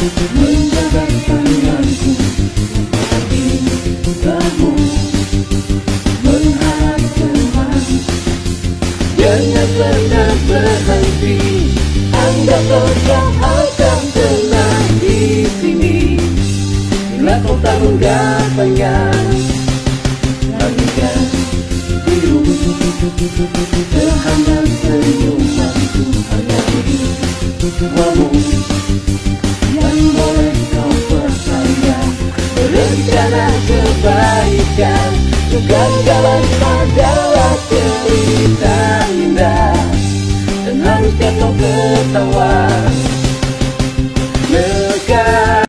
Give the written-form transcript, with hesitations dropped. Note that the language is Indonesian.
menjaga tanganku kamu mengharap Tuhan. Jangan pernah berhenti, anggap kau akan tenang di sini. Bila kau tahu datangnya, bagikan biru terhadap senyuman Tuhan kamu yang boleh kau percaya. Berencana kebaikan, kegagalan adalah cerita indah, dan harusnya kau ketawa.